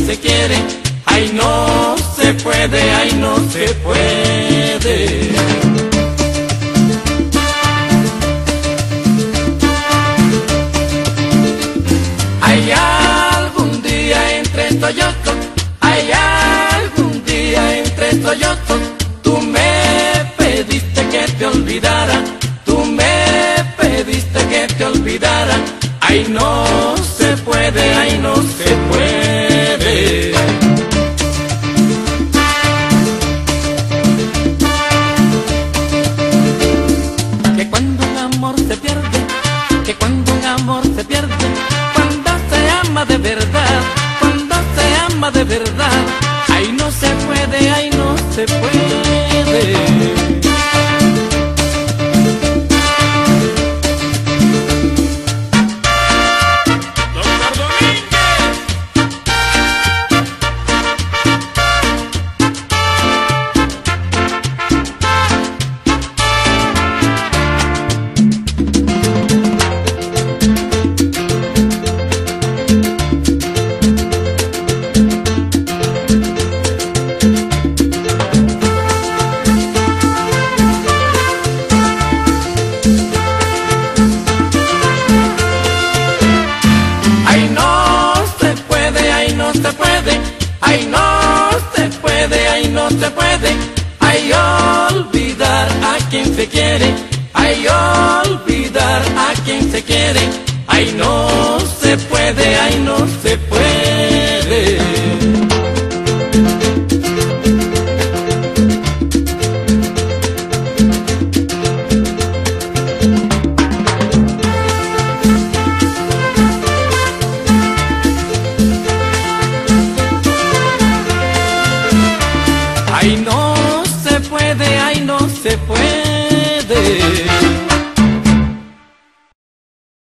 se quiere. Ay, no se puede, ay, no se puede. Hay algún día entre Toyoto, hay algún día entre Toyoto. Tú me pediste que te olvidara, tú me pediste que te olvidara. Ay, no se puede, ay, no se puede. Que cuando un amor se pierde, que cuando un amor se pierde, cuando se ama de verdad, cuando se ama de verdad. Ay, no se puede, ay, no se puede. Ay, no se puede, ay, no se puede. Ay, olvidar a quien se quiere. Ay, olvidar a quien se quiere. Ay, no